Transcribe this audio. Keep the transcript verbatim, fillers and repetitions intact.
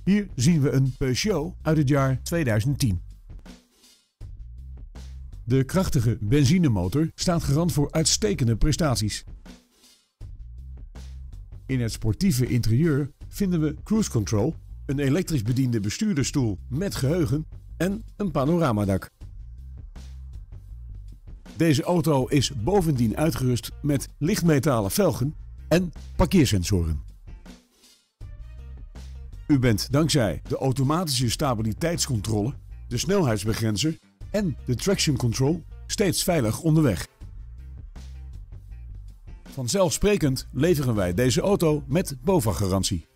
Hier zien we een Peugeot uit het jaar tweeduizend tien. De krachtige benzinemotor staat garant voor uitstekende prestaties. In het sportieve interieur vinden we cruise control, een elektrisch bediende bestuurdersstoel met geheugen en een panoramadak. Deze auto is bovendien uitgerust met lichtmetalen velgen en parkeersensoren. U bent dankzij de automatische stabiliteitscontrole, de snelheidsbegrenzer en de traction control steeds veilig onderweg. Vanzelfsprekend leveren wij deze auto met BOVAG-garantie.